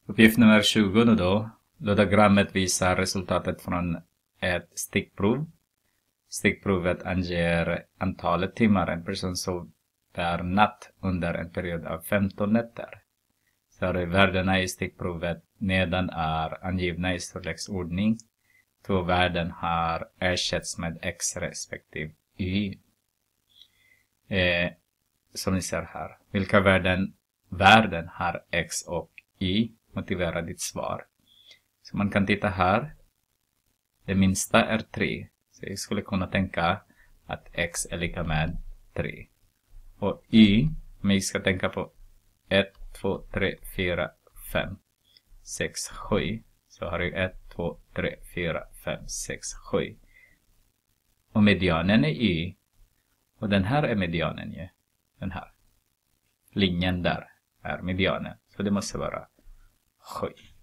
Uppgift nummer 20 då diagrammet visar resultatet från ett stickprov. Stickprovet anger antalet timmar en person sov per natt under en period av 15 nätter. Så värdena i stickprovet nedan är angivna i storleksordning. Två värden har ersatts med x respektive y. Som ni ser här. Vilka värden har x och y? Motivera ditt svar. Så man kan titta här. Det minsta är 3. Så jag skulle kunna tänka att x är lika med 3. Och y, om jag ska tänka på 1, 2, 3, 4, 5, 6, 7. Så har jag 1, 2, 3, 4, 5, 6, 7. Och medianen är y. Och den här är medianen ju. Den här. Linjen där är medianen. Så det måste vara 7.